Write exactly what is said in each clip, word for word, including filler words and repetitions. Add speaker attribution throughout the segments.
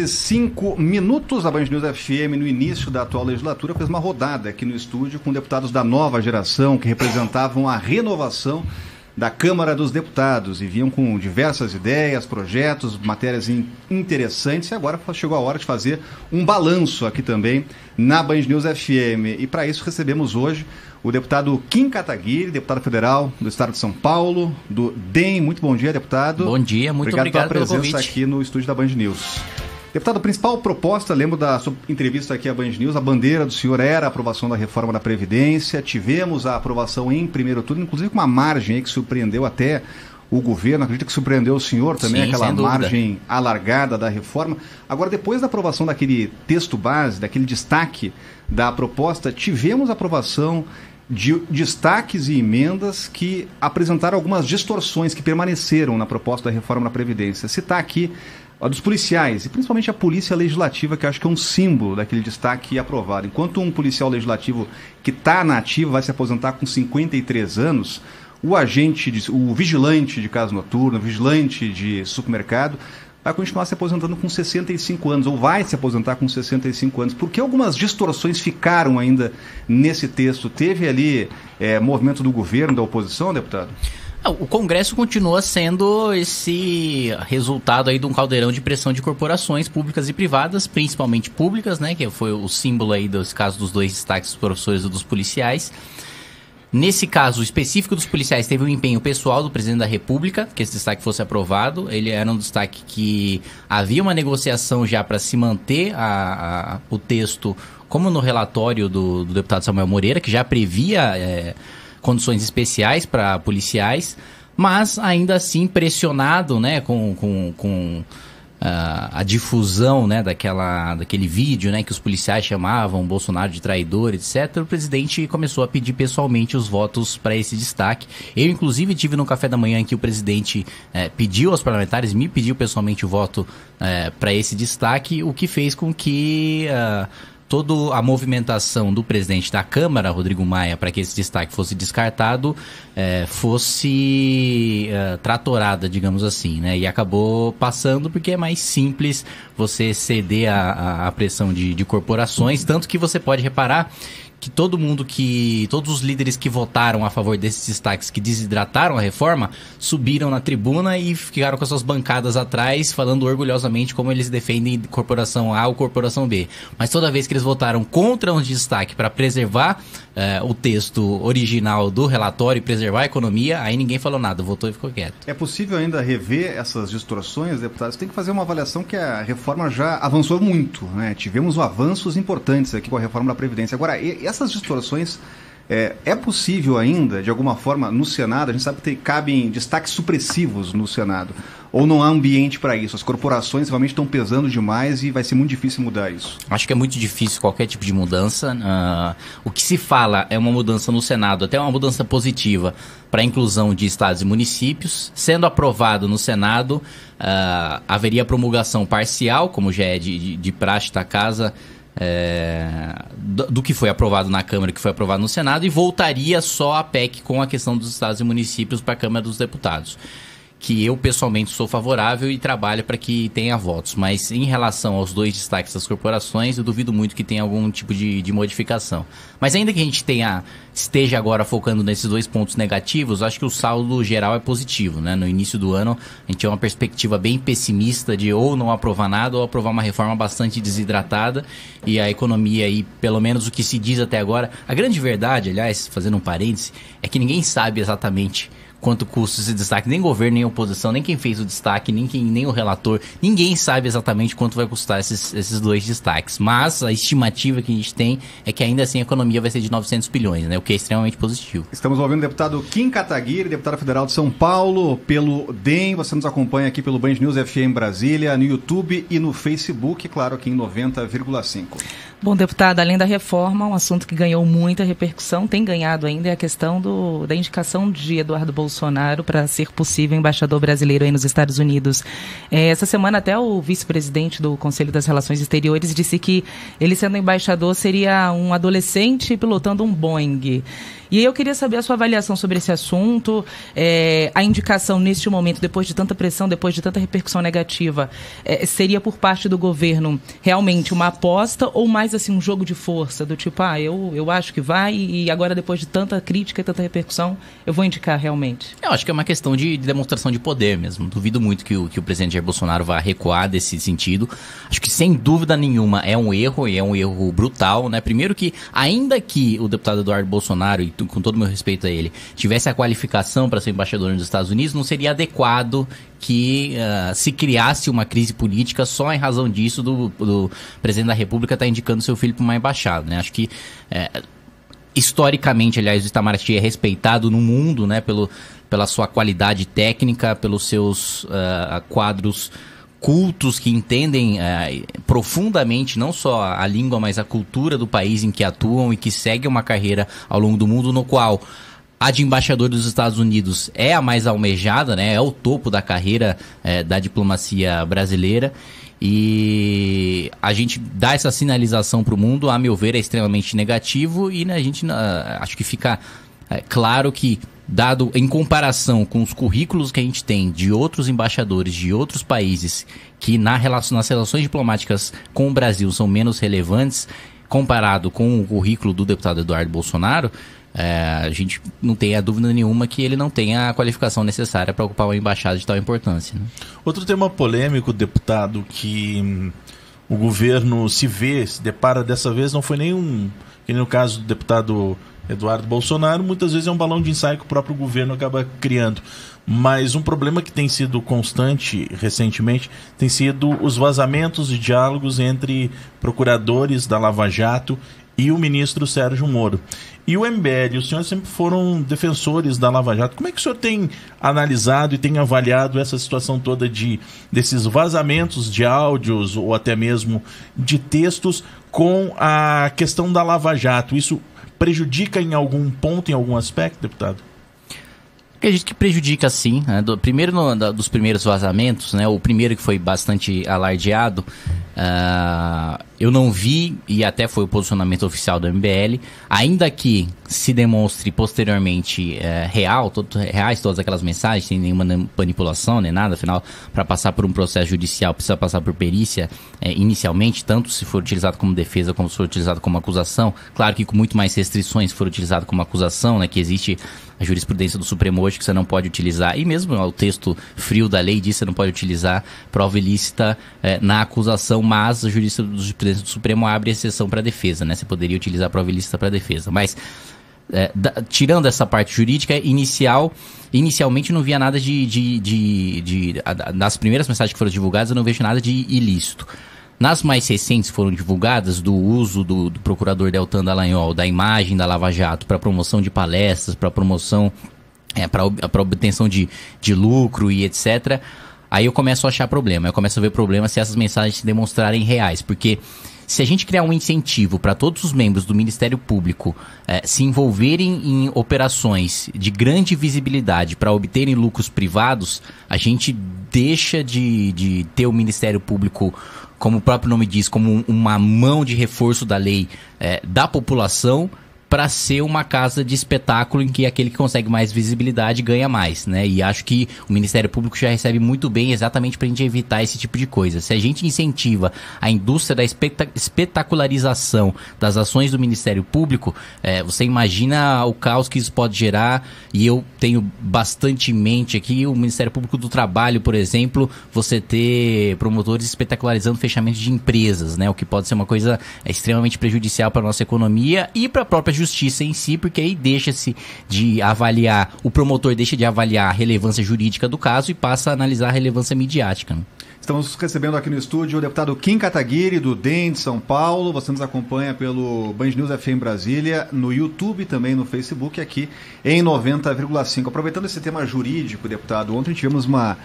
Speaker 1: e cinco minutos. A Band News F M, no início da atual legislatura, fez uma rodada aqui no estúdio com deputados da nova geração que representavam a renovação da Câmara dos Deputados e vinham com diversas ideias, projetos, matérias interessantes, e agora chegou a hora de fazer um balanço aqui também na Band News F M. E para isso recebemos hoje o deputado Kim Kataguiri, deputado federal do estado de São Paulo, do D E M. Muito bom dia, deputado.
Speaker 2: Bom dia, muito obrigado,
Speaker 1: obrigado pela presença
Speaker 2: pelo convite
Speaker 1: aqui no estúdio da Band News. Deputado, a principal proposta, lembro da sua entrevista aqui à Band News, a bandeira do senhor era a aprovação da reforma da Previdência. Tivemos a aprovação em primeiro turno, inclusive com uma margem aí que surpreendeu até o governo. Acredito que surpreendeu o senhor também, sim, aquela margem alargada da reforma. Agora, depois da aprovação daquele texto base, daquele destaque da proposta, tivemos a aprovação de destaques e emendas que apresentaram algumas distorções que permaneceram na proposta da reforma da Previdência. Citar aqui a dos policiais, e principalmente a polícia legislativa, que eu acho que é um símbolo daquele destaque aprovado. Enquanto um policial legislativo que está na ativa vai se aposentar com cinquenta e três anos, o agente, de, o vigilante de casa noturna, o vigilante de supermercado, vai continuar se aposentando com sessenta e cinco anos, ou vai se aposentar com sessenta e cinco anos. Por que algumas distorções ficaram ainda nesse texto? Teve ali é, movimento do governo, da oposição, deputado?
Speaker 2: O Congresso continua sendo esse resultado aí de um caldeirão de pressão de corporações públicas e privadas, principalmente públicas, né, que foi o símbolo aí dos casos dos dois destaques dos professores e dos policiais. Nesse caso específico dos policiais, teve um empenho pessoal do presidente da República, que esse destaque fosse aprovado. Ele era um destaque que havia uma negociação já para se manter a, a, o texto, como no relatório do, do deputado Samuel Moreira, que já previa é, condições especiais para policiais, mas ainda assim pressionado, né, com... com, com Uh, a difusão, né, daquela, daquele vídeo, né, que os policiais chamavam Bolsonaro de traidor, etcétera, o presidente começou a pedir pessoalmente os votos para esse destaque. Eu, inclusive, tive no café da manhã em que o presidente eh, pediu aos parlamentares, me pediu pessoalmente o voto eh, para esse destaque, o que fez com que uh, toda a movimentação do presidente da Câmara, Rodrigo Maia, para que esse destaque fosse descartado, é, fosse é, tratorada, digamos assim, né? E acabou passando porque é mais simples você ceder à pressão de, de corporações, tanto que você pode reparar que todo mundo que, todos os líderes que votaram a favor desses destaques, que desidrataram a reforma, subiram na tribuna e ficaram com as suas bancadas atrás, falando orgulhosamente como eles defendem corporação A ou corporação B. Mas toda vez que eles votaram contra um destaque para preservar eh, o texto original do relatório e preservar a economia, aí ninguém falou nada, votou e ficou quieto.
Speaker 1: É possível ainda rever essas distorções, deputados? Tem que fazer uma avaliação que a reforma já avançou muito, né? Tivemos avanços importantes aqui com a reforma da Previdência. Agora, e essas distorções, é, é possível ainda, de alguma forma, no Senado? A gente sabe que tem, cabem destaques supressivos no Senado. Ou não há ambiente para isso? As corporações realmente estão pesando demais e vai ser muito difícil mudar isso.
Speaker 2: Acho que é muito difícil qualquer tipo de mudança. Uh, o que se fala é uma mudança no Senado, até uma mudança positiva para a inclusão de estados e municípios. Sendo aprovado no Senado, uh, haveria promulgação parcial, como já é de, de, de praxe da casa, É, do, do que foi aprovado na Câmara, que foi aprovado no Senado, e voltaria só a P E C com a questão dos estados e municípios para a Câmara dos Deputados, que eu pessoalmente sou favorável e trabalho para que tenha votos. Mas em relação aos dois destaques das corporações, eu duvido muito que tenha algum tipo de, de modificação. Mas ainda que a gente tenha, esteja agora focando nesses dois pontos negativos, acho que o saldo geral é positivo, né? No início do ano, a gente tinha uma perspectiva bem pessimista de ou não aprovar nada ou aprovar uma reforma bastante desidratada, e a economia aí, pelo menos o que se diz até agora, a grande verdade, aliás, fazendo um parêntese, é que ninguém sabe exatamente quanto custa esse destaque, nem governo, nem oposição, nem quem fez o destaque, nem, quem, nem o relator, ninguém sabe exatamente quanto vai custar esses, esses dois destaques, mas a estimativa que a gente tem é que ainda assim a economia vai ser de novecentos bilhões, né, o que é extremamente positivo.
Speaker 1: Estamos ouvindo o deputado Kim Kataguiri, deputado federal de São Paulo, pelo D E M. Você nos acompanha aqui pelo Band News F M Brasília, no YouTube e no Facebook, claro, aqui em noventa vírgula cinco.
Speaker 3: Bom, deputado, além da reforma, um assunto que ganhou muita repercussão, tem ganhado ainda, é a questão do, da indicação de Eduardo Bolsonaro para ser possível embaixador brasileiro aí nos Estados Unidos. É, essa semana até o vice-presidente do Conselho das Relações Exteriores disse que ele, sendo embaixador, seria um adolescente pilotando um Boeing. E aí eu queria saber a sua avaliação sobre esse assunto, é, a indicação neste momento, depois de tanta pressão, depois de tanta repercussão negativa, é, seria por parte do governo realmente uma aposta ou mais assim um jogo de força, do tipo, ah, eu, eu acho que vai e agora depois de tanta crítica e tanta repercussão, eu vou indicar realmente?
Speaker 2: Eu acho que é uma questão de, de demonstração de poder mesmo. Duvido muito que o, que o presidente Jair Bolsonaro vá recuar desse sentido. Acho que sem dúvida nenhuma é um erro, e é um erro brutal, né? Primeiro que, ainda que o deputado Eduardo Bolsonaro, e com todo o meu respeito a ele, tivesse a qualificação para ser embaixador nos Estados Unidos, não seria adequado que uh, se criasse uma crise política só em razão disso do, do presidente da República estar tá indicando seu filho para uma embaixada, né? Acho que é, historicamente, aliás, o Itamaraty é respeitado no mundo, né, pelo, pela sua qualidade técnica, pelos seus uh, quadros cultos que entendem uh, profundamente não só a língua, mas a cultura do país em que atuam e que seguem uma carreira ao longo do mundo, no qual a de embaixador dos Estados Unidos é a mais almejada, né, é o topo da carreira uh, da diplomacia brasileira. E a gente dá essa sinalização para o mundo, a meu ver, é extremamente negativo e, né, a gente uh, acho que fica uh, claro que, dado em comparação com os currículos que a gente tem de outros embaixadores de outros países que na relação, nas relações diplomáticas com o Brasil são menos relevantes, comparado com o currículo do deputado Eduardo Bolsonaro, é, a gente não tem a dúvida nenhuma que ele não tem a qualificação necessária para ocupar uma embaixada de tal importância, né?
Speaker 4: Outro tema polêmico, deputado, que hum, o governo se vê, se depara dessa vez, não foi nenhum, que nem no caso do deputado Eduardo Bolsonaro, muitas vezes é um balão de ensaio que o próprio governo acaba criando. Mas um problema que tem sido constante recentemente tem sido os vazamentos de diálogos entre procuradores da Lava Jato e o ministro Sérgio Moro. E o M B L, os senhores sempre foram defensores da Lava Jato. Como é que o senhor tem analisado e tem avaliado essa situação toda de, desses vazamentos de áudios ou até mesmo de textos com a questão da Lava Jato? Isso prejudica em algum ponto, em algum aspecto, deputado?
Speaker 2: Acredito que prejudica sim, né? Do, primeiro no, da, dos primeiros vazamentos, né? O primeiro que foi bastante alardeado, uh, eu não vi, e até foi o posicionamento oficial do M B L, ainda que se demonstre posteriormente uh, real, todo, reais todas aquelas mensagens, sem nenhuma manipulação nem nada, afinal, para passar por um processo judicial precisa passar por perícia uh, inicialmente, tanto se for utilizado como defesa como se for utilizado como acusação, claro que com muito mais restrições se for utilizado como acusação, né? Que existe a jurisprudência do Supremo hoje que você não pode utilizar, e mesmo o texto frio da lei diz que você não pode utilizar prova ilícita eh, na acusação, mas a jurisprudência do Supremo abre exceção para defesa, né? Você poderia utilizar prova ilícita para defesa, mas eh, da, tirando essa parte jurídica inicial, inicialmente não via nada de, de, de, de, de a, nas primeiras mensagens que foram divulgadas eu não vejo nada de ilícito. Nas mais recentes foram divulgadas do uso do, do procurador Deltan Dallagnol, da imagem da Lava Jato para promoção de palestras, para promoção, é, para obtenção de, de lucro e etcétera. Aí eu começo a achar problema, eu começo a ver problema se essas mensagens se demonstrarem reais, porque se a gente criar um incentivo para todos os membros do Ministério Público eh, se envolverem em operações de grande visibilidade para obterem lucros privados, a gente deixa de, de ter o Ministério Público, como o próprio nome diz, como uma mão de reforço da lei eh, da população, para ser uma casa de espetáculo em que aquele que consegue mais visibilidade ganha mais, né? E acho que o Ministério Público já recebe muito bem exatamente para a gente evitar esse tipo de coisa. Se a gente incentiva a indústria da espeta- espetacularização das ações do Ministério Público, é, você imagina o caos que isso pode gerar, e eu tenho bastante em mente aqui o Ministério Público do Trabalho, por exemplo, você ter promotores espetacularizando fechamento de empresas, né? O que pode ser uma coisa é, extremamente prejudicial para a nossa economia e para a própria justiça em si, porque aí deixa-se de avaliar, o promotor deixa de avaliar a relevância jurídica do caso e passa a analisar a relevância midiática, né?
Speaker 1: Estamos recebendo aqui no estúdio o deputado Kim Kataguiri, do D E M de São Paulo. Você nos acompanha pelo Band News F M Brasília, no YouTube e também no Facebook, aqui em noventa vírgula cinco. Aproveitando esse tema jurídico, deputado, ontem tivemos uma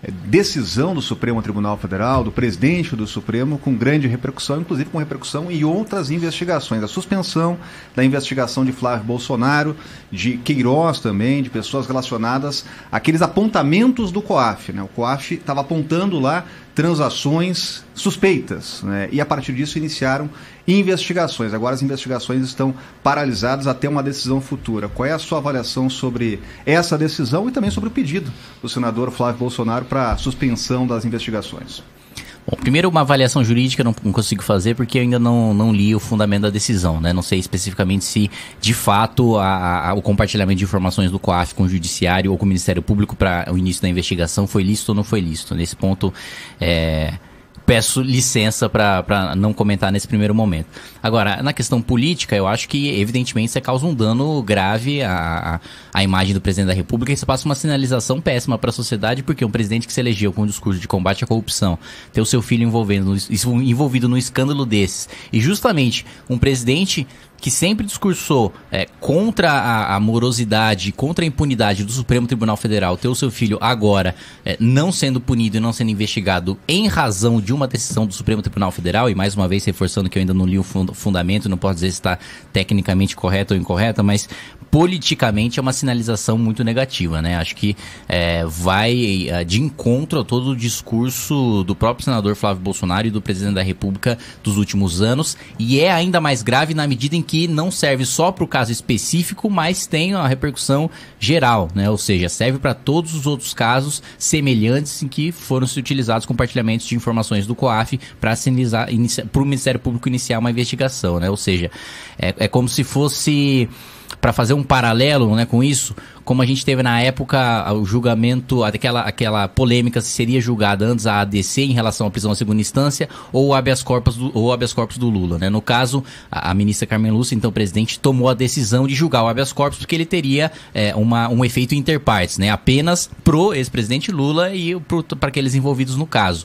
Speaker 1: decisão do Supremo Tribunal Federal, do presidente do Supremo, com grande repercussão, inclusive com repercussão em outras investigações. A suspensão da investigação de Flávio Bolsonaro, de Queiroz também, de pessoas relacionadas àqueles apontamentos do COAF, né? O COAF estava apontando lá transações suspeitas, né? E a partir disso iniciaram investigações. Agora as investigações estão paralisadas até uma decisão futura. Qual é a sua avaliação sobre essa decisão e também sobre o pedido do senador Flávio Bolsonaro para a suspensão das investigações?
Speaker 2: Bom, primeiro, uma avaliação jurídica eu não, não consigo fazer porque eu ainda não, não li o fundamento da decisão, né? Não sei especificamente se, de fato, a, a, o compartilhamento de informações do COAF com o Judiciário ou com o Ministério Público para o início da investigação foi lícito ou não foi lícito. Nesse ponto, é... peço licença para não comentar nesse primeiro momento. Agora, na questão política, eu acho que, evidentemente, você causa um dano grave à, à imagem do presidente da República e você passa uma sinalização péssima para a sociedade, porque um presidente que se elegeu com um discurso de combate à corrupção, ter o seu filho envolvendo, envolvido num escândalo desses, e justamente um presidente que sempre discursou é, contra a, a morosidade, contra a impunidade do Supremo Tribunal Federal, ter o seu filho agora é, não sendo punido e não sendo investigado em razão de uma decisão do Supremo Tribunal Federal, e mais uma vez reforçando que eu ainda não li o fund fundamento, não posso dizer se está tecnicamente correto ou incorreta, mas politicamente é uma sinalização muito negativa, né? Acho que é, vai é, de encontro a todo o discurso do próprio senador Flávio Bolsonaro e do presidente da República dos últimos anos, e é ainda mais grave na medida em que não serve só para o caso específico, mas tem uma repercussão geral, né? Ou seja, serve para todos os outros casos semelhantes em que foram se utilizados compartilhamentos de informações do COAF para para o Ministério Público iniciar uma investigação, né? Ou seja, é, é como se fosse, para fazer um paralelo, né, com isso, como a gente teve na época o julgamento, aquela, aquela polêmica se seria julgada antes a A D C em relação à prisão à segunda instância ou o habeas corpus do, ou habeas corpus do Lula, né? No caso, a, a ministra Carmen Lúcia, então presidente, tomou a decisão de julgar o habeas corpus porque ele teria é, uma, um efeito inter partes, né? Apenas pro ex-presidente Lula e para aqueles envolvidos no caso.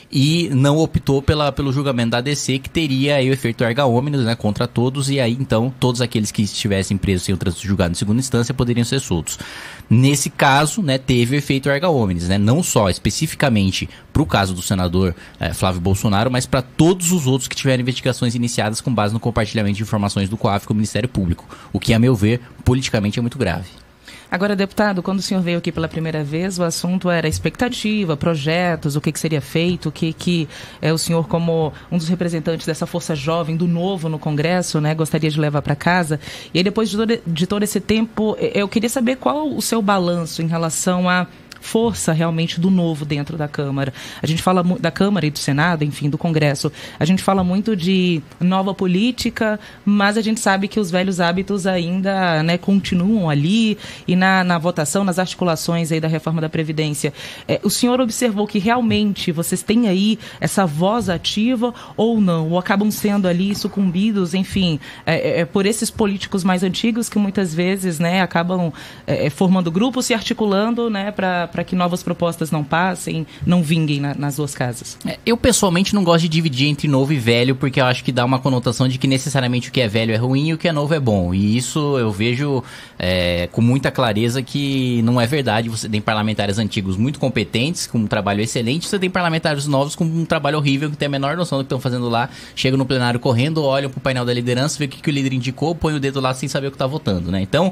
Speaker 2: E não optou pela, pelo julgamento da A D C, que teria aí o efeito erga omnes, né, contra todos, e aí então todos aqueles que estivessem presos sem o trânsito julgado em segunda instância poderiam ser soltos. Nesse caso, né, teve o efeito erga omnes, né, não só especificamente para o caso do senador eh, Flávio Bolsonaro, mas para todos os outros que tiveram investigações iniciadas com base no compartilhamento de informações do COAF com o Ministério Público, o que, a meu ver, politicamente é muito grave.
Speaker 3: Agora, deputado, quando o senhor veio aqui pela primeira vez, o assunto era expectativa, projetos, o que, que seria feito, o que, que é, o senhor, como um dos representantes dessa força jovem, do novo no Congresso, né, gostaria de levar para casa. E aí, depois de todo, de todo esse tempo, eu queria saber qual o seu balanço em relação a força realmente do novo dentro da Câmara. A gente fala da Câmara e do Senado, enfim, do Congresso. A gente fala muito de nova política, mas a gente sabe que os velhos hábitos ainda, né, continuam ali e na, na votação, nas articulações aí da reforma da Previdência. É, o senhor observou que realmente vocês têm aí essa voz ativa ou não? Ou acabam sendo ali sucumbidos, enfim, é, é, por esses políticos mais antigos que muitas vezes, né, acabam é, formando grupos, se articulando, né, para para que novas propostas não passem, não vinguem na, nas duas casas?
Speaker 2: Eu, pessoalmente, não gosto de dividir entre novo e velho, porque eu acho que dá uma conotação de que necessariamente o que é velho é ruim e o que é novo é bom. E isso eu vejo é, com muita clareza que não é verdade. Você tem parlamentares antigos muito competentes, com um trabalho excelente, você tem parlamentares novos com um trabalho horrível, que tem a menor noção do que estão fazendo lá, chegam no plenário correndo, olham para o painel da liderança, vê o que, que o líder indicou, põe o dedo lá sem saber o que está votando, né? Então,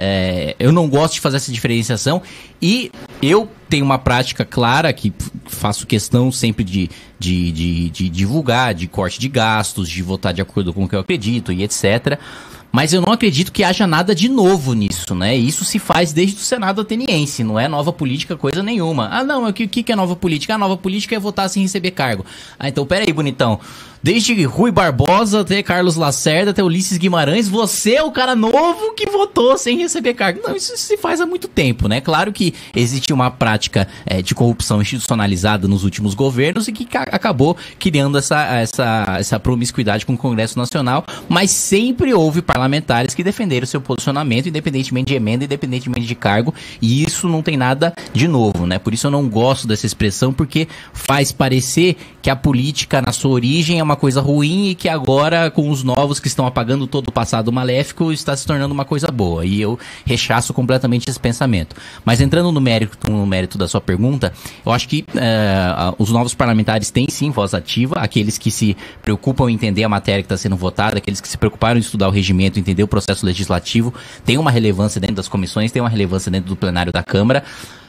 Speaker 2: é, eu não gosto de fazer essa diferenciação e eu tenho uma prática clara que faço questão sempre de, de, de, de divulgar, de corte de gastos, de votar de acordo com o que eu acredito e etcétera. Mas eu não acredito que haja nada de novo nisso, né? Isso se faz desde o Senado ateniense, não é nova política coisa nenhuma. Ah, não, o que, que é nova política? A nova política é votar sem receber cargo. Ah, então peraí, bonitão. Desde Rui Barbosa até Carlos Lacerda, até Ulisses Guimarães, você é o cara novo que votou sem receber cargo. Não, isso se faz há muito tempo, né? Claro que existe uma prática é, de corrupção institucionalizada nos últimos governos e que acabou criando essa, essa, essa promiscuidade com o Congresso Nacional, mas sempre houve parlamentares que defenderam seu posicionamento, independentemente de emenda, independentemente de cargo, e isso não tem nada de novo, né? Por isso eu não gosto dessa expressão, porque faz parecer que a política, na sua origem, é uma coisa ruim e que agora, com os novos que estão apagando todo o passado maléfico, está se tornando uma coisa boa. E eu rechaço completamente esse pensamento. Mas entrando no mérito, no mérito da sua pergunta, eu acho que uh, os novos parlamentares têm sim voz ativa, aqueles que se preocupam em entender a matéria que está sendo votada, aqueles que se preocuparam em estudar o regimento, entender o processo legislativo, tem uma relevância dentro das comissões, tem uma relevância dentro do plenário da Câmara.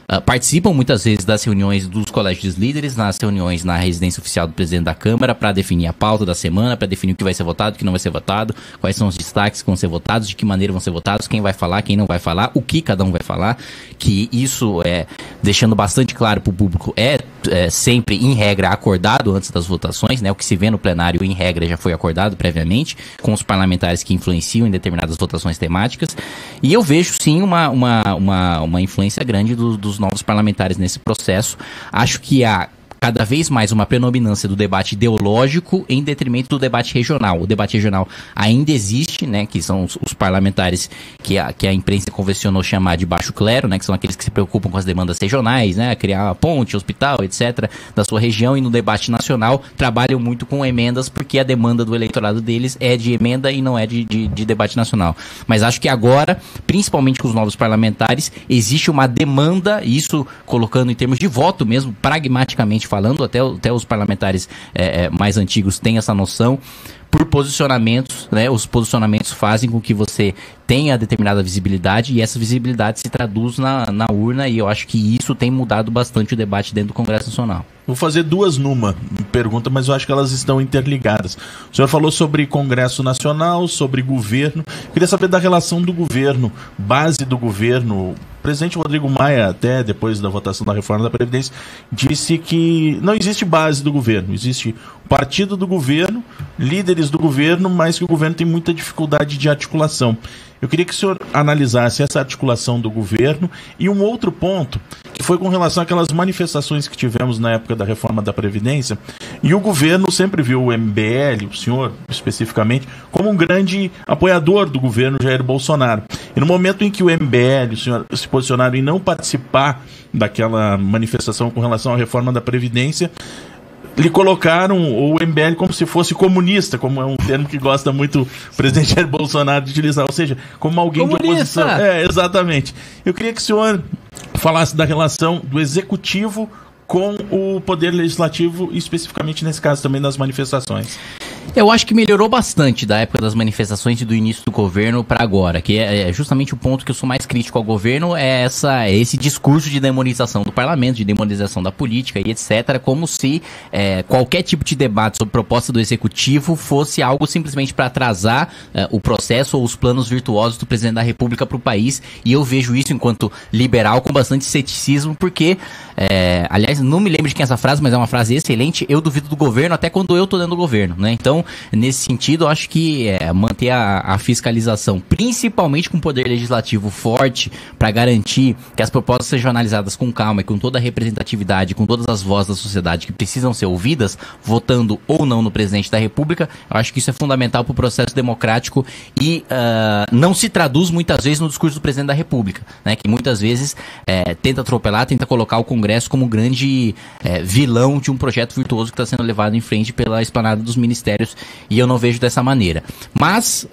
Speaker 2: uh, participam muitas vezes das reuniões dos colégios de líderes, nas reuniões na residência oficial do presidente da Câmara, para definir a pauta da semana, para definir o que vai ser votado, o que não vai ser votado, quais são os destaques que vão ser votados, de que maneira vão ser votados, quem vai falar, quem não vai falar, o que cada um vai falar, que isso é, deixando bastante claro para o público, é, é sempre, em regra, acordado antes das votações, né? O que se vê no plenário, em regra, já foi acordado previamente, com os parlamentares que influenciam em determinadas votações temáticas, e eu vejo, sim, uma, uma, uma, uma influência grande do, dos novos parlamentares nesse processo. Acho que há cada vez mais uma predominância do debate ideológico em detrimento do debate regional. O debate regional ainda existe, né, que são os, os parlamentares que a, que a imprensa convencionou chamar de baixo clero, né, que são aqueles que se preocupam com as demandas regionais, né, criar uma ponte, hospital, etcétera, da sua região, e no debate nacional trabalham muito com emendas, porque a demanda do eleitorado deles é de emenda e não é de, de, de debate nacional. Mas acho que agora, principalmente com os novos parlamentares, existe uma demanda, isso colocando em termos de voto mesmo, pragmaticamente falando, até, até os parlamentares é, é, mais antigos têm essa noção, por posicionamentos, né? Os posicionamentos fazem com que você tenha determinada visibilidade, e essa visibilidade se traduz na, na urna, e eu acho que isso tem mudado bastante o debate dentro do Congresso Nacional.
Speaker 4: Vou fazer duas numa pergunta, mas eu acho que elas estão interligadas. O senhor falou sobre Congresso Nacional, sobre governo. Eu queria saber da relação do governo, base do governo. O presidente Rodrigo Maia, até depois da votação da reforma da Previdência, disse que não existe base do governo, existe o partido do governo, líderes do governo, mas que o governo tem muita dificuldade de articulação. Eu queria que o senhor analisasse essa articulação do governo, e um outro ponto, que foi com relação àquelas manifestações que tivemos na época da reforma da Previdência, e o governo sempre viu o M B L, o senhor especificamente, como um grande apoiador do governo Jair Bolsonaro. E no momento em que o M B L, o senhor, se posicionaram em não participar daquela manifestação com relação à reforma da Previdência, lhe colocaram o M B L como se fosse comunista, como é um termo que gosta muito o presidente Jair Bolsonaro de utilizar, ou seja, como alguém comunista. De oposição. É, exatamente. Eu queria que o senhor falasse da relação do executivo com o poder legislativo, especificamente nesse caso também das manifestações.
Speaker 2: Eu acho que melhorou bastante da época das manifestações e do início do governo para agora, que é justamente o ponto que eu sou mais crítico ao governo, é, essa, é esse discurso de demonização do parlamento, de demonização da política e etcétera, como se é, qualquer tipo de debate sobre proposta do executivo fosse algo simplesmente para atrasar é, o processo ou os planos virtuosos do presidente da República para o país, e eu vejo isso enquanto liberal com bastante ceticismo, porque, é, aliás, não me lembro de quem é essa frase, mas é uma frase excelente: eu duvido do governo até quando eu tô dentro do governo, né? Então, nesse sentido, eu acho que é, manter a, a fiscalização, principalmente com o poder legislativo forte, para garantir que as propostas sejam analisadas com calma e com toda a representatividade, com todas as vozes da sociedade que precisam ser ouvidas, votando ou não no presidente da República, eu acho que isso é fundamental para o processo democrático, e uh, não se traduz muitas vezes no discurso do presidente da República, né, que muitas vezes é, tenta atropelar, tenta colocar o Congresso como grande é, vilão de um projeto virtuoso que está sendo levado em frente pela esplanada dos ministérios, e eu não vejo dessa maneira. Mas,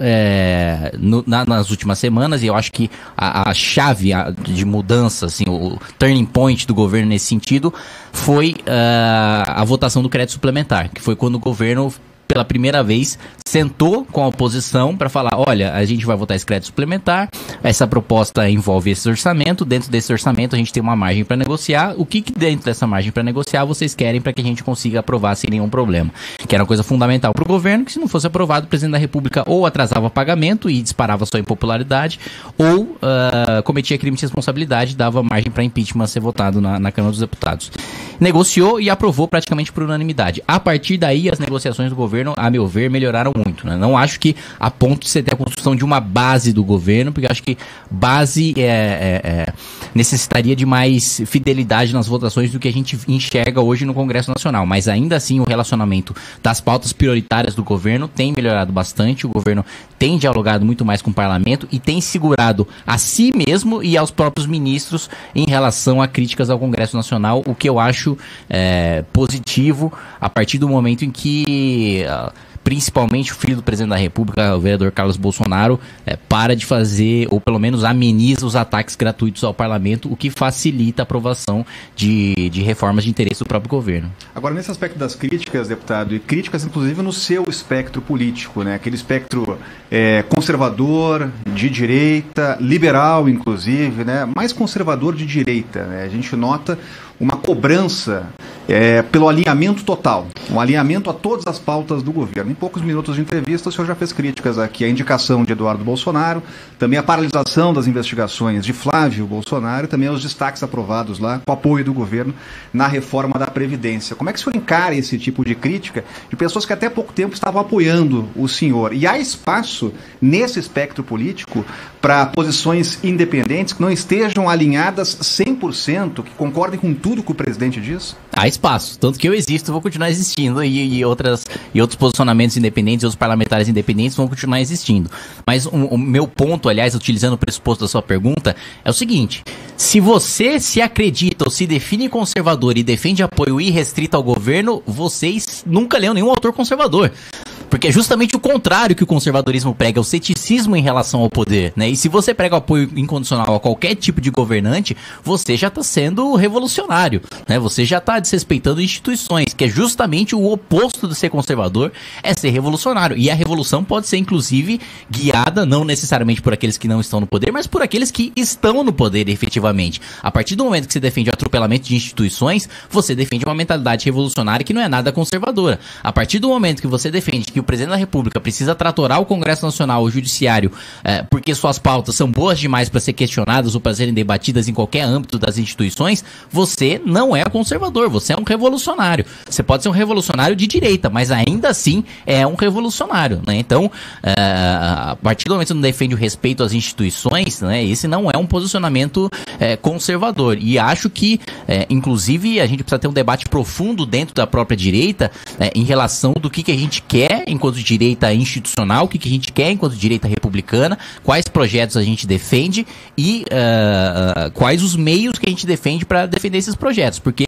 Speaker 2: é, no, na, nas últimas semanas, e eu acho que a, a chave a, de mudança, assim, o turning point do governo nesse sentido, foi uh, a votação do crédito suplementar, que foi quando o governo, pela primeira vez, sentou com a oposição para falar: olha, a gente vai votar esse crédito suplementar, essa proposta envolve esse orçamento, dentro desse orçamento a gente tem uma margem para negociar, o que, que dentro dessa margem para negociar vocês querem para que a gente consiga aprovar sem nenhum problema? Que era uma coisa fundamental para o governo, que se não fosse aprovado, o presidente da República ou atrasava pagamento e disparava sua impopularidade, ou uh, cometia crime de responsabilidade e dava margem para impeachment ser votado na, na Câmara dos Deputados. Negociou e aprovou praticamente por unanimidade. A partir daí, as negociações do governo, a meu ver, melhoraram muito, né? Não acho que a ponto de você ter a construção de uma base do governo, porque acho que base é, é, é, necessitaria de mais fidelidade nas votações do que a gente enxerga hoje no Congresso Nacional. Mas ainda assim, o relacionamento das pautas prioritárias do governo tem melhorado bastante. O governo tem dialogado muito mais com o parlamento e tem segurado a si mesmo e aos próprios ministros em relação a críticas ao Congresso Nacional, o que eu acho é, positivo a partir do momento em que principalmente o filho do presidente da República, o vereador Carlos Bolsonaro, é, para de fazer, ou pelo menos ameniza os ataques gratuitos ao parlamento, o que facilita a aprovação de, de reformas de interesse do próprio governo.
Speaker 1: Agora, nesse aspecto das críticas, deputado, e críticas inclusive no seu espectro político, né? Aquele espectro é, conservador, de direita, liberal inclusive, né? Mais conservador de direita, né? A gente nota uma cobrança é, pelo alinhamento total, um alinhamento a todas as pautas do governo. Em poucos minutos de entrevista, o senhor já fez críticas aqui à indicação de Eduardo Bolsonaro, também à paralisação das investigações de Flávio Bolsonaro, também aos destaques aprovados lá, com apoio do governo, na reforma da Previdência. Como é que o senhor encara esse tipo de crítica de pessoas que até pouco tempo estavam apoiando o senhor? E há espaço nesse espectro político para posições independentes que não estejam alinhadas cem por cento, que concordem com tudo que o presidente diz?
Speaker 2: Há espaço, tanto que eu existo, vou continuar existindo, e, e, outras, e outros posicionamentos independentes, outros parlamentares independentes vão continuar existindo. Mas o, o meu ponto, aliás, utilizando o pressuposto da sua pergunta, é o seguinte: se você se acredita ou se define conservador e defende apoio irrestrito ao governo, vocês nunca leram nenhum autor conservador. Porque é justamente o contrário que o conservadorismo prega, o ceticismo em relação ao poder, né? E se você prega o apoio incondicional a qualquer tipo de governante, você já está sendo revolucionário, né? Você já está desrespeitando instituições, que é justamente o oposto de ser conservador, é ser revolucionário. E a revolução pode ser, inclusive, guiada não necessariamente por aqueles que não estão no poder, mas por aqueles que estão no poder, efetivamente. A partir do momento que você defende o atropelamento de instituições, você defende uma mentalidade revolucionária que não é nada conservadora. A partir do momento que você defende que o presidente da República precisa tratorar o Congresso Nacional, o Judiciário, é, porque suas pautas são boas demais para ser questionadas ou para serem debatidas em qualquer âmbito das instituições, você não é conservador, você é um revolucionário. Você pode ser um revolucionário de direita, mas ainda assim é um revolucionário, né? Então, é, a partir do momento que você não defende o respeito às instituições, né, esse não é um posicionamento é, conservador. E acho que, é, inclusive, a gente precisa ter um debate profundo dentro da própria direita, é, em relação do que, que a gente quer enquanto direita institucional, o que, que a gente quer enquanto direita republicana, quais projetos a gente defende e uh, uh, quais os meios que a gente defende para defender esses projetos, porque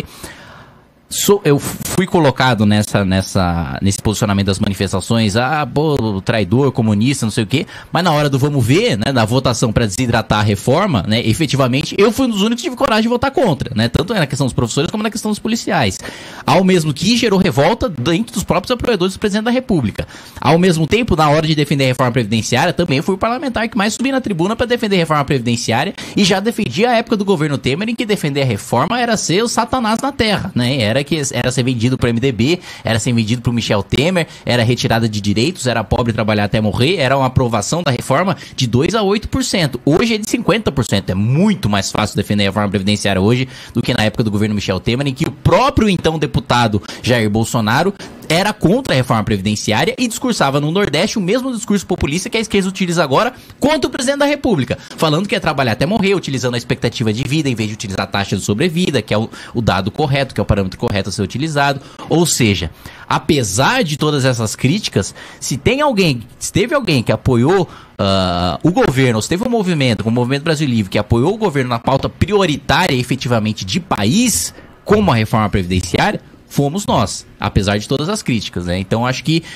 Speaker 2: So, eu fui colocado nessa, nessa, nesse posicionamento das manifestações, ah, pô, traidor, comunista, não sei o quê, mas na hora do vamos ver, né, da votação para desidratar a reforma, né, efetivamente, eu fui um dos únicos que tive coragem de votar contra, né, tanto na questão dos professores como na questão dos policiais. Ao mesmo que gerou revolta dentro dos próprios apoiadores do presidente da República. Ao mesmo tempo, na hora de defender a reforma previdenciária, também fui o parlamentar que mais subi na tribuna para defender a reforma previdenciária e já defendi a época do governo Temer em que defender a reforma era ser o Satanás na terra, né, era que era ser vendido para o M D B, era ser vendido para o Michel Temer, era retirada de direitos, era pobre trabalhar até morrer, era uma aprovação da reforma de dois a oito por cento. Hoje é de cinquenta por cento. É muito mais fácil defender a reforma previdenciária hoje do que na época do governo Michel Temer, em que o próprio então deputado Jair Bolsonaro era contra a reforma previdenciária e discursava no Nordeste o mesmo discurso populista que a esquerda utiliza agora contra o presidente da República, falando que é trabalhar até morrer, utilizando a expectativa de vida em vez de utilizar a taxa de sobrevida, que é o, o dado correto, que é o parâmetro correto a ser utilizado. Ou seja, apesar de todas essas críticas, se tem alguém, se teve alguém que apoiou Uh, o governo, ou se teve um movimento, como o Movimento Brasil Livre, que apoiou o governo na pauta prioritária efetivamente de país, como a reforma previdenciária, fomos nós, apesar de todas as críticas, né? Então acho que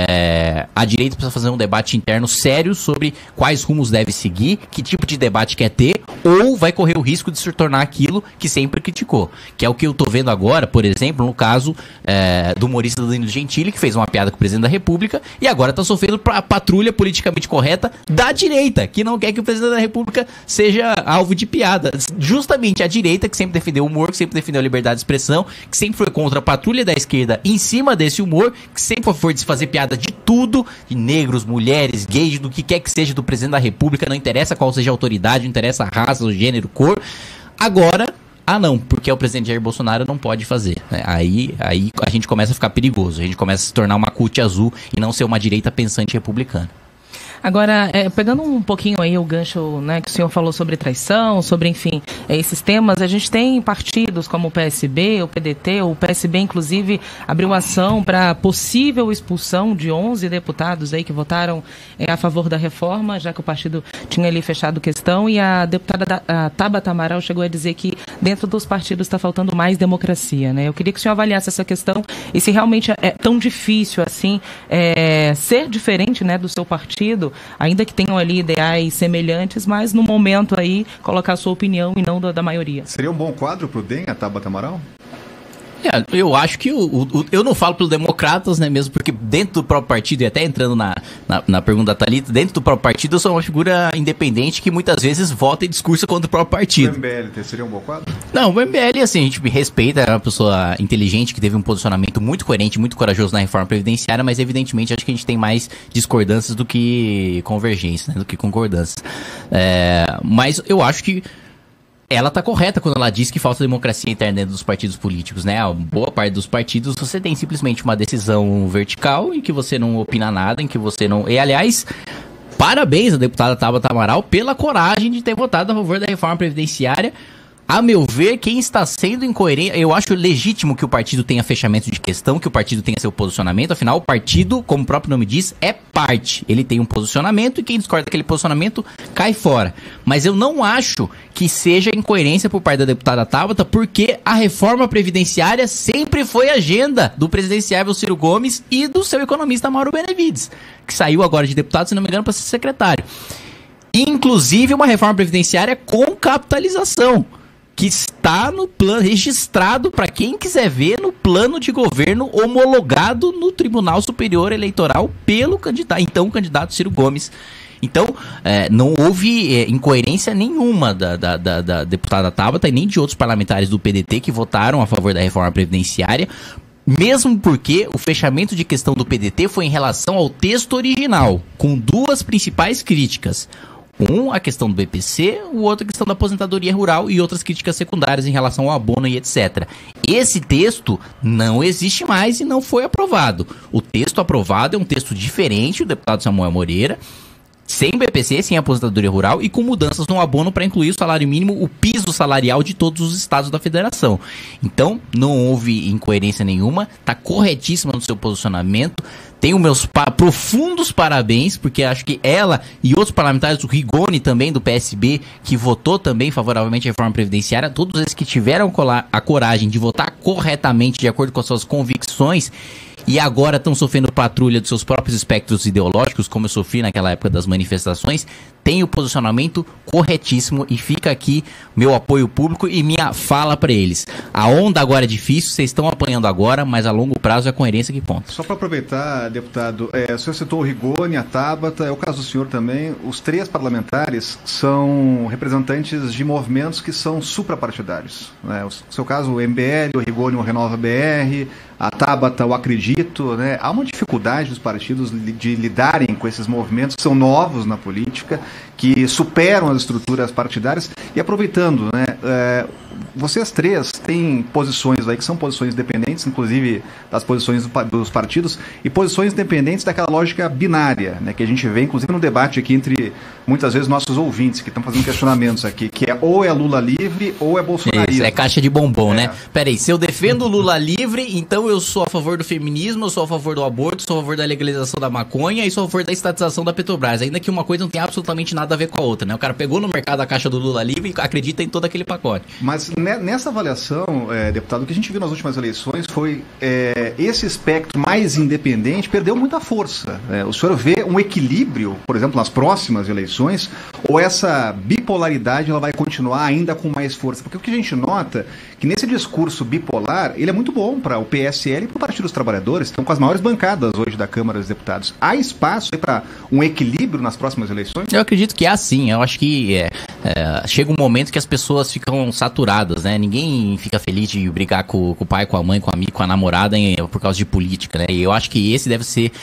Speaker 2: é, a direita precisa fazer um debate interno sério sobre quais rumos deve seguir, que tipo de debate quer ter, ou vai correr o risco de se tornar aquilo que sempre criticou, que é o que eu tô vendo agora, por exemplo, no caso é, do humorista Danilo Gentili, que fez uma piada com o presidente da República e agora tá sofrendo a patrulha politicamente correta da direita, que não quer que o presidente da República seja alvo de piada. Justamente a direita, que sempre defendeu o humor, que sempre defendeu a liberdade de expressão, que sempre foi contra a patrulha da esquerda em cima desse humor, que sempre foi de fazer piada de tudo, de negros, mulheres, gays, do que quer que seja do presidente da República, não interessa qual seja a autoridade, não interessa a raça, o gênero, cor. Agora, ah não, porque o presidente Jair Bolsonaro não pode fazer. Aí, aí a gente começa a ficar perigoso, a gente começa a se tornar uma cut azul e não ser uma direita pensante republicana.
Speaker 3: Agora, é, pegando um pouquinho aí o gancho, né, que o senhor falou sobre traição, sobre, enfim, é, esses temas, a gente tem partidos como o P S B, o P D T, o P S B, inclusive, abriu ação para possível expulsão de onze deputados aí que votaram é, a favor da reforma, já que o partido tinha ali fechado questão, e a deputada a Tabata Amaral chegou a dizer que dentro dos partidos está faltando mais democracia, né? Eu queria que o senhor avaliasse essa questão e se realmente é tão difícil, assim, é, ser diferente, né, do seu partido, ainda que tenham ali ideais semelhantes, mas no momento aí colocar a sua opinião e não da, da maioria.
Speaker 1: Seria um bom quadro pro D E M, a Tabata Amaral?
Speaker 2: É, eu acho que o, o, eu não falo pelo Democratas, né, mesmo porque dentro do próprio partido, e até entrando na, na, na pergunta da Thalita, dentro do próprio partido eu sou uma figura independente que muitas vezes vota e discursa contra o próprio partido.
Speaker 1: O M B L seria um bom quadro?
Speaker 2: Não, o M B L, assim, a gente respeita, é uma pessoa inteligente que teve um posicionamento muito coerente, muito corajoso na reforma previdenciária, mas evidentemente acho que a gente tem mais discordâncias do que convergências, né, do que concordâncias. É, mas eu acho que ela está correta quando ela diz que falta democracia interna dentro dos partidos políticos, né? A boa parte dos partidos você tem simplesmente uma decisão vertical em que você não opina nada, em que você não... E, aliás, parabéns à deputada Tabata Amaral pela coragem de ter votado a favor da reforma previdenciária. A meu ver, quem está sendo incoerente... Eu acho legítimo que o partido tenha fechamento de questão, que o partido tenha seu posicionamento. Afinal, o partido, como o próprio nome diz, é parte. Ele tem um posicionamento e quem discorda daquele posicionamento cai fora. Mas eu não acho que seja incoerência por parte da deputada Tabata, porque a reforma previdenciária sempre foi agenda do presidenciável Ciro Gomes e do seu economista Mauro Benevides, que saiu agora de deputado, se não me engano, para ser secretário. Inclusive uma reforma previdenciária com capitalização, que está no plano, registrado para quem quiser ver, no plano de governo homologado no Tribunal Superior Eleitoral pelo candidato, então candidato Ciro Gomes. Então, é, não houve é, incoerência nenhuma da, da, da, da deputada Tabata e nem de outros parlamentares do P D T que votaram a favor da reforma previdenciária, mesmo porque o fechamento de questão do P D T foi em relação ao texto original, com duas principais críticas. Um, a questão do B P C, o outro, a questão da aposentadoria rural e outras críticas secundárias em relação ao abono e etcétera. Esse texto não existe mais e não foi aprovado. O texto aprovado é um texto diferente, o deputado Samuel Moreira, sem B P C, sem aposentadoria rural e com mudanças no abono para incluir o salário mínimo, o piso salarial de todos os estados da federação. Então, não houve incoerência nenhuma, está corretíssima no seu posicionamento. Tenho meus pa- profundos parabéns, porque acho que ela e outros parlamentares, o Rigoni também do P S B, que votou também favoravelmente à reforma previdenciária, todos esses que tiveram a coragem de votar corretamente de acordo com as suas convicções e agora estão sofrendo patrulha dos seus próprios espectros ideológicos, como eu sofri naquela época das manifestações, tem o posicionamento corretíssimo e fica aqui meu apoio público e minha fala para eles. A onda agora é difícil, vocês estão apanhando agora, mas a longo prazo é a coerência que conta.
Speaker 1: Só para aproveitar, deputado, é, o senhor citou o Rigoni, a Tabata, é o caso do senhor também. Os três parlamentares são representantes de movimentos que são suprapartidários, né? O seu caso, o M B L, o Rigoni, o Renova B R, a Tabata, o Acredito, né? Há uma dificuldade dos partidos de lidarem com esses movimentos que são novos na política, que superam as estruturas partidárias. E aproveitando, né, é, vocês três têm posições aí que são posições independentes, inclusive das posições do, dos partidos, e posições independentes daquela lógica binária, né, que a gente vê, inclusive, no debate aqui entre, muitas vezes, nossos ouvintes, que estão fazendo questionamentos aqui, que é ou é Lula livre ou é bolsonarismo.
Speaker 2: Isso, é caixa de bombom,
Speaker 1: é.
Speaker 2: né? Peraí, se eu defendo o Lula livre, então eu sou a favor do feminismo, eu sou a favor do aborto, sou a favor da legalização da maconha e sou a favor da estatização da Petrobras, ainda que uma coisa não tenha absolutamente nada a ver com a outra, né? O cara pegou no mercado a caixa do Lula livre e acredita em todo aquele pacote.
Speaker 1: Mas nessa avaliação, é, deputado, o que a gente viu nas últimas eleições foi é, esse espectro mais independente perdeu muita força. É, o senhor vê um equilíbrio, por exemplo, nas próximas eleições, ou essa bipolaridade ela vai continuar ainda com mais força? Porque o que a gente nota é que nesse discurso bipolar, ele é muito bom para o P S L e para o Partido dos Trabalhadores, estão com as maiores bancadas hoje da Câmara dos Deputados. Há espaço para um equilíbrio nas próximas eleições?
Speaker 2: Eu acredito que é assim, eu acho que é, é, chega um momento que as pessoas ficam saturadas, né? Ninguém fica feliz de brigar com, com o pai, com a mãe, com a amigo, com a namorada em, por causa de política, né? E eu acho que esse deve ser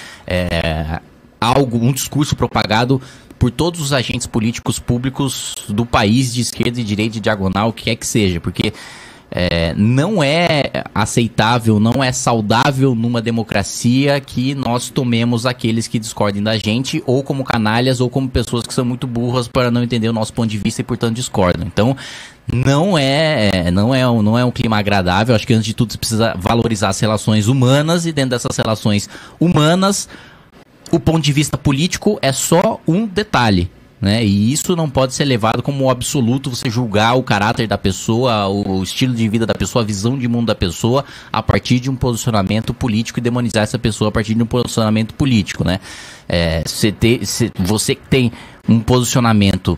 Speaker 2: é, algo, um discurso propagado por todos os agentes políticos públicos do país, de esquerda e direita, de diagonal, o que é que seja, porque É, não é aceitável, não é saudável numa democracia que nós tomemos aqueles que discordem da gente ou como canalhas ou como pessoas que são muito burras para não entender o nosso ponto de vista e portanto discordam. Então não é, não é, não é um clima agradável. Acho que antes de tudo você precisa valorizar as relações humanas e dentro dessas relações humanas o ponto de vista político é só um detalhe. Né? E isso não pode ser levado como absoluto, você julgar o caráter da pessoa, o estilo de vida da pessoa, a visão de mundo da pessoa a partir de um posicionamento político e demonizar essa pessoa a partir de um posicionamento político, né? É, você, ter, você que tem um posicionamento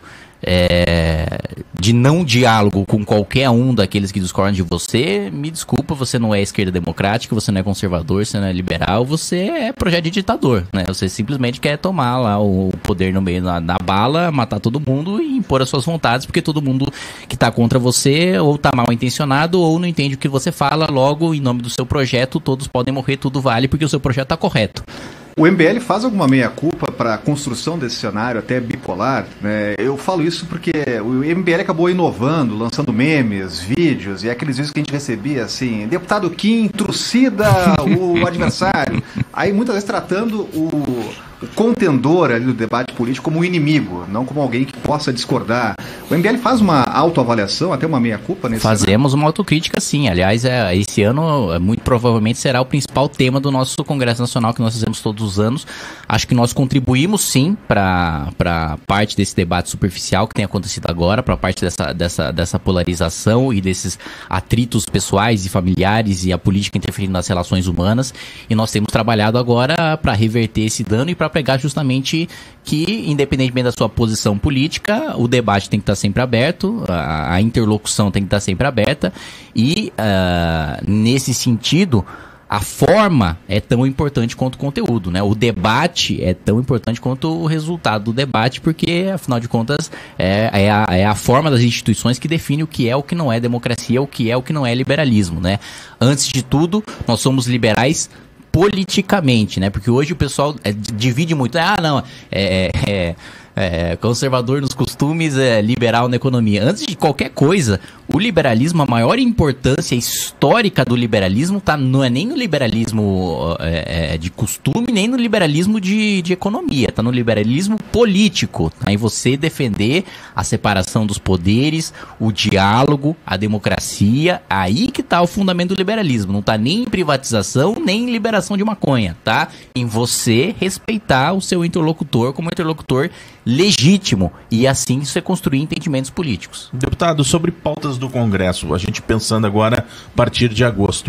Speaker 2: é, de não diálogo com qualquer um daqueles que discordam de você, me desculpa, você não é esquerda democrática, você não é conservador, você não é liberal, você é projeto de ditador, né? Você simplesmente quer tomar lá o poder no meio da, da bala, matar todo mundo e impor as suas vontades, porque todo mundo que tá contra você ou tá mal intencionado ou não entende o que você fala, logo, em nome do seu projeto, todos podem morrer, tudo vale, porque o seu projeto tá correto.
Speaker 1: O M B L faz alguma meia-culpa para a construção desse cenário até bipolar? Né? Eu falo isso porque o M B L acabou inovando, lançando memes, vídeos, e aqueles vídeos que a gente recebia assim, deputado Kim trucida o adversário. Aí muitas vezes tratando o, o contendor ali do debate político como um inimigo, não como alguém que possa discordar. O M B L faz uma autoavaliação, até uma meia-culpa nesse
Speaker 2: Fazemos
Speaker 1: cenário?
Speaker 2: Uma autocrítica, sim. Aliás, é, esse ano, muito provavelmente, será o principal tema do nosso Congresso Nacional que nós fazemos todos os anos. Acho que nós contribuímos, sim, para parte desse debate superficial que tem acontecido agora, para parte dessa, dessa, dessa polarização e desses atritos pessoais e familiares e a política interferindo nas relações humanas. E nós temos trabalhado agora para reverter esse dano e para pregar justamente que, independentemente da sua posição política, o debate tem que estar sempre aberto, a, a interlocução tem que estar sempre aberta e, uh, nesse sentido, a forma é tão importante quanto o conteúdo, né? O debate é tão importante quanto o resultado do debate, porque, afinal de contas, é, é, a, é a forma das instituições que define o que é o que não é democracia, o que é o que não é liberalismo, né? Antes de tudo, nós somos liberais politicamente, né? Porque hoje o pessoal é, divide muito. Ah, não, é... é É, conservador nos costumes, é liberal na economia. Antes de qualquer coisa, o liberalismo, a maior importância histórica do liberalismo tá, não é nem no liberalismo é, de costume, nem no liberalismo de, de economia, tá no liberalismo político, tá? Em você defender a separação dos poderes, o diálogo, a democracia, aí que tá o fundamento do liberalismo. Não tá nem em privatização, nem em liberação de maconha, tá? Em você respeitar o seu interlocutor como interlocutor legítimo, e assim você construir entendimentos políticos.
Speaker 4: Deputado, sobre pautas do Congresso, a gente pensando agora a partir de agosto,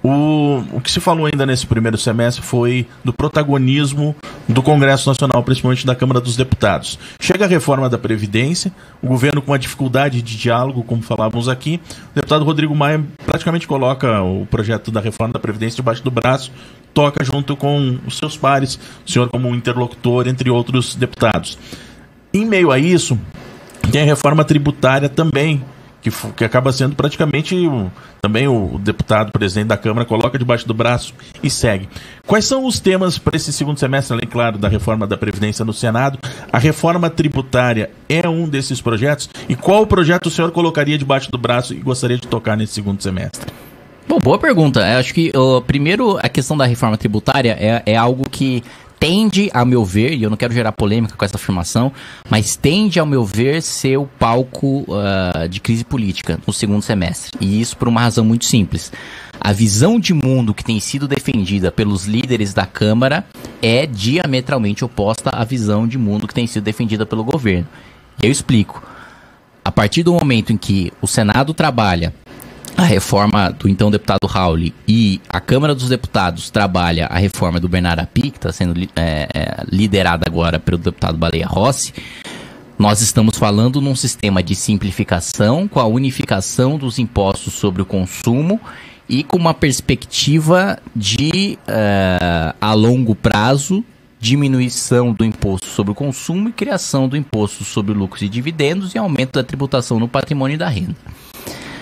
Speaker 4: o, o que se falou ainda nesse primeiro semestre foi do protagonismo do Congresso Nacional, principalmente da Câmara dos Deputados. Chega a reforma da Previdência, o governo com uma dificuldade de diálogo, como falávamos aqui, o deputado Rodrigo Maia praticamente coloca o projeto da reforma da Previdência debaixo do braço, toca junto com os seus pares, o senhor como interlocutor, entre outros deputados. Em meio a isso, tem a reforma tributária também, que, que acaba sendo praticamente o, também o, o deputado presidente da Câmara coloca debaixo do braço e segue. Quais são os temas para esse segundo semestre, além, claro, da reforma da Previdência no Senado? A reforma tributária é um desses projetos? E qual projeto o senhor colocaria debaixo do braço e gostaria de tocar nesse segundo semestre?
Speaker 2: Bom, boa pergunta. Eu acho que, uh, primeiro, a questão da reforma tributária é, é algo que tende, a meu ver, e eu não quero gerar polêmica com essa afirmação, mas tende, ao meu ver, ser o palco uh, de crise política no segundo semestre. E isso por uma razão muito simples. A visão de mundo que tem sido defendida pelos líderes da Câmara é diametralmente oposta à visão de mundo que tem sido defendida pelo governo. E eu explico. A partir do momento em que o Senado trabalha a reforma do então deputado Rauli e a Câmara dos Deputados trabalha a reforma do Bernardo Api, que está sendo é, é, liderada agora pelo deputado Baleia Rossi, nós estamos falando num sistema de simplificação com a unificação dos impostos sobre o consumo e com uma perspectiva de, uh, a longo prazo, diminuição do imposto sobre o consumo e criação do imposto sobre lucros e dividendos e aumento da tributação no patrimônio e da renda.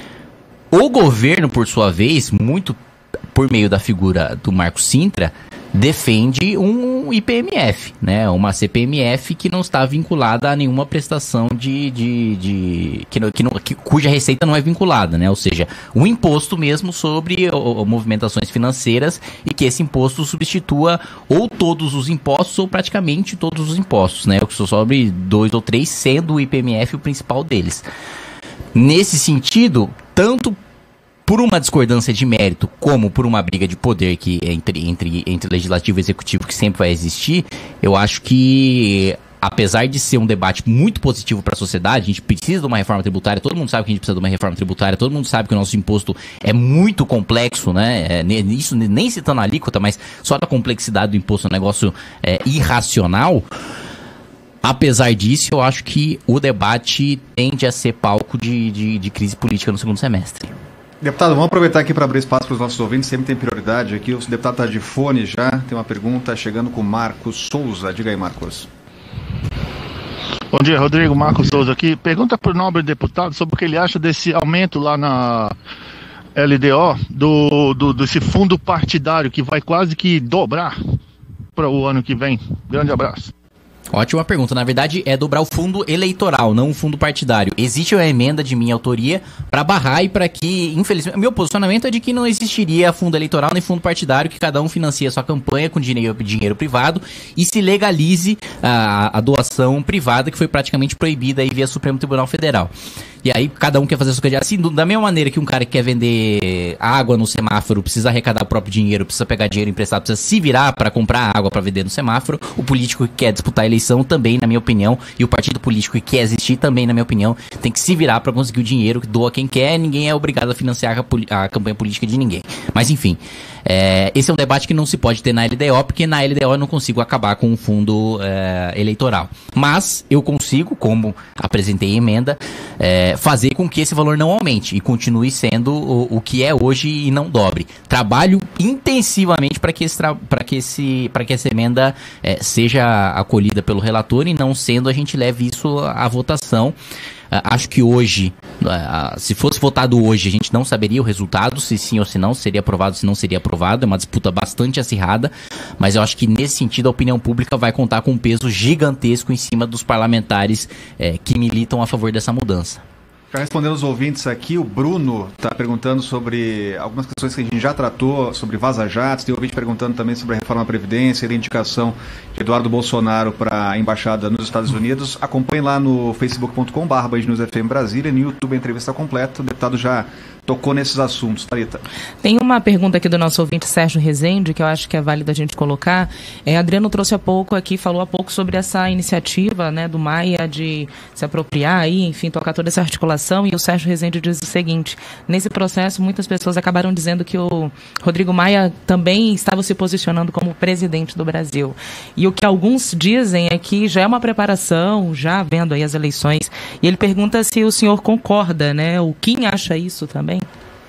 Speaker 2: O governo, por sua vez, muito por meio da figura do Marco Sintra, defende um I P M F, né? Uma C P M F que não está vinculada a nenhuma prestação de... de, de que não, que não, que, cuja receita não é vinculada, né? Ou seja, um imposto mesmo sobre o, o, movimentações financeiras e que esse imposto substitua ou todos os impostos ou praticamente todos os impostos, né? O que sobre dois ou três, sendo o I P M F o principal deles. Nesse sentido, tanto por uma discordância de mérito, como por uma briga de poder que entre, entre, entre legislativo e executivo que sempre vai existir, eu acho que, apesar de ser um debate muito positivo para a sociedade, a gente precisa de uma reforma tributária, todo mundo sabe que a gente precisa de uma reforma tributária, todo mundo sabe que o nosso imposto é muito complexo, né? É, isso nem citando a alíquota, mas só da complexidade do imposto é um negócio é, irracional. Apesar disso, eu acho que o debate tende a ser palco de, de, de crise política no segundo semestre.
Speaker 1: Deputado, vamos aproveitar aqui para abrir espaço para os nossos ouvintes, sempre tem prioridade aqui. O deputado está de fone já, tem uma pergunta chegando com o Marcos Souza. Diga aí, Marcos.
Speaker 5: Bom dia, Rodrigo. Marcos Souza aqui. Pergunta para o nobre deputado sobre o que ele acha desse aumento lá na L D O, do, do, desse fundo partidário que vai quase que dobrar para o ano que vem. Grande abraço.
Speaker 2: Ótima pergunta. Na verdade, é dobrar o fundo eleitoral, não o fundo partidário. Existe uma emenda de minha autoria para barrar e para que, infelizmente, meu posicionamento é de que não existiria fundo eleitoral nem fundo partidário, que cada um financia sua campanha com dinheiro, dinheiro privado e se legalize a, a doação privada, que foi praticamente proibida aí via Supremo Tribunal Federal. E aí cada um quer fazer a sua coisa assim, da mesma maneira que um cara que quer vender água no semáforo precisa arrecadar o próprio dinheiro, precisa pegar dinheiro emprestado, precisa se virar para comprar água para vender no semáforo, o político que quer disputar a eleição também, na minha opinião, e o partido político que quer existir também, na minha opinião, tem que se virar para conseguir o dinheiro, que doa quem quer, ninguém é obrigado a financiar a, a campanha política de ninguém. Mas enfim, é, esse é um debate que não se pode ter na L D O, porque na L D O eu não consigo acabar com o fundo é, eleitoral. Mas eu consigo, como apresentei emenda, é, fazer com que esse valor não aumente e continue sendo o, o que é hoje e não dobre. Trabalho intensivamente para que, esse, para que, esse, para que essa emenda é, seja acolhida pelo relator e não sendo, a gente leve isso à votação. Uh, acho que hoje, uh, se fosse votado hoje, a gente não saberia o resultado, se sim ou se não, seria aprovado, se não seria aprovado. É uma disputa bastante acirrada, mas eu acho que nesse sentido a opinião pública vai contar com um peso gigantesco em cima dos parlamentares eh, que militam a favor dessa mudança.
Speaker 1: Já respondendo os ouvintes aqui, o Bruno está perguntando sobre algumas questões que a gente já tratou, sobre vaza-jatos. Tem um ouvinte perguntando também sobre a reforma da Previdência e a indicação de Eduardo Bolsonaro para a embaixada nos Estados Unidos. Acompanhe lá no facebook ponto com barra band news f m Brasília, no YouTube a entrevista completa. O deputado já tocou nesses assuntos. Thalita.
Speaker 3: Tem uma pergunta aqui do nosso ouvinte Sérgio Rezende, que eu acho que é válido a gente colocar. É, Adriano trouxe há pouco aqui, falou há pouco sobre essa iniciativa, né, do Maia de se apropriar aí, enfim, tocar toda essa articulação, e o Sérgio Rezende diz o seguinte: nesse processo muitas pessoas acabaram dizendo que o Rodrigo Maia também estava se posicionando como presidente do Brasil. E o que alguns dizem é que já é uma preparação, já vendo aí as eleições, e ele pergunta se o senhor concorda, né, o Kim acha isso também?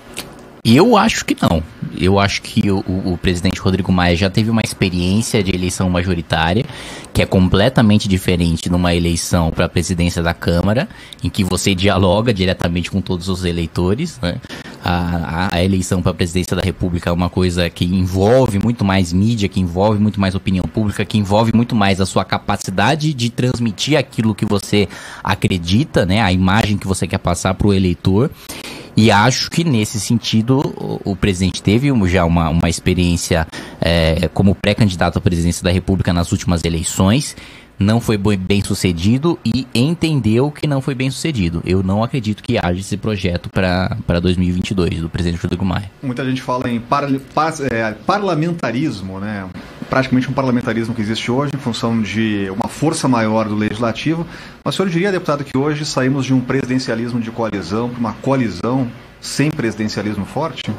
Speaker 2: Eu acho que não. Eu acho que o, o, o presidente Rodrigo Maia já teve uma experiência de eleição majoritária, que é completamente diferente de uma eleição para a presidência da Câmara, em que você dialoga diretamente com todos os eleitores, né? A, a, a eleição para a presidência da República é uma coisa que envolve muito mais mídia, que envolve muito mais opinião pública, que envolve muito mais a sua capacidade de transmitir aquilo que você acredita, né? A imagem que você quer passar para o eleitor. E acho que, nesse sentido, o, o presidente teve já uma, uma experiência é, como pré-candidato à presidência da República nas últimas eleições. Não foi bem sucedido e entendeu que não foi bem sucedido. Eu não acredito que haja esse projeto para dois mil e vinte e dois do presidente Rodrigo Maia.
Speaker 1: Muita gente fala em par, par, é, parlamentarismo, né? Praticamente um parlamentarismo que existe hoje em função de uma força maior do legislativo. Mas o senhor diria, deputado, que hoje saímos de um presidencialismo de coalizão para uma coalizão sem presidencialismo forte?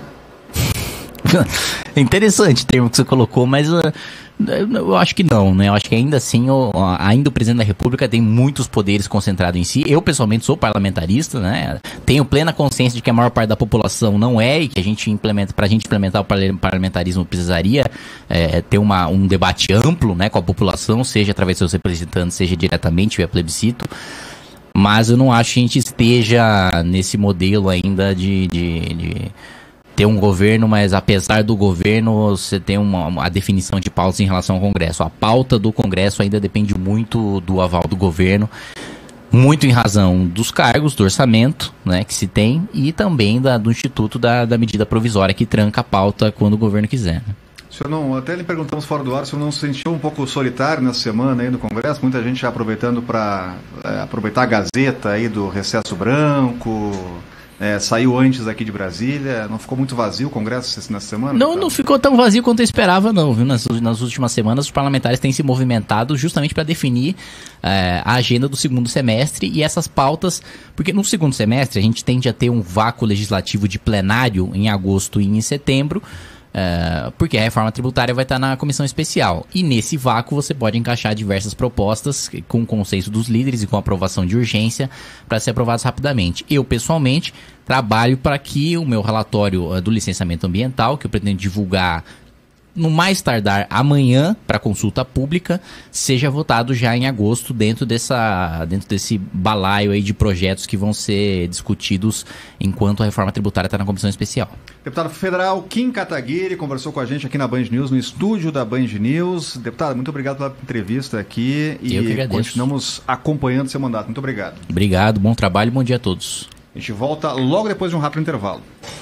Speaker 2: É interessante o termo que você colocou, mas uh, eu acho que não, né? Eu acho que ainda assim, o, ainda o presidente da República tem muitos poderes concentrados em si. Eu, pessoalmente, sou parlamentarista, né? Tenho plena consciência de que a maior parte da população não é, e que a gente implementa, pra gente implementar o parlamentarismo precisaria é, ter uma, um debate amplo, né, com a população, seja através dos seus representantes, seja diretamente via plebiscito. Mas eu não acho que a gente esteja nesse modelo ainda de... de, de ter um governo, mas apesar do governo, você tem uma, uma a definição de pautas em relação ao Congresso. A pauta do Congresso ainda depende muito do aval do governo, muito em razão dos cargos, do orçamento, né, que se tem, e também da, do Instituto da, da Medida Provisória, que tranca a pauta quando o governo quiser. Né?
Speaker 1: O senhor não, até lhe perguntamos fora do ar, o senhor não se sentiu um pouco solitário nessa semana aí no Congresso? Muita gente já aproveitando para é, aproveitar a Gazeta aí do recesso branco, é, saiu antes aqui de Brasília, não ficou muito vazio o Congresso nessa semana?
Speaker 2: Não, não ficou tão vazio quanto eu esperava não, viu? Nas, nas últimas semanas os parlamentares têm se movimentado justamente para definir é, a agenda do segundo semestre e essas pautas, porque no segundo semestre a gente tende a ter um vácuo legislativo de plenário em agosto e em setembro, Uh, porque a reforma tributária vai estar na comissão especial. E nesse vácuo você pode encaixar diversas propostas com o consenso dos líderes e com aprovação de urgência para ser aprovadas rapidamente. Eu, pessoalmente, trabalho para que o meu relatório uh, do licenciamento ambiental, que eu pretendo divulgar no mais tardar amanhã para consulta pública, seja votado já em agosto dentro, dessa, dentro desse balaio aí de projetos que vão ser discutidos enquanto a reforma tributária está na comissão especial.
Speaker 1: Deputado federal Kim Kataguiri conversou com a gente aqui na Band News, no estúdio da Band News. Deputado, muito obrigado pela entrevista aqui e
Speaker 2: Eu que agradeço.
Speaker 1: Continuamos acompanhando seu mandato. Muito obrigado.
Speaker 2: Obrigado, bom trabalho e bom dia a todos.
Speaker 1: A gente volta logo depois de um rápido intervalo.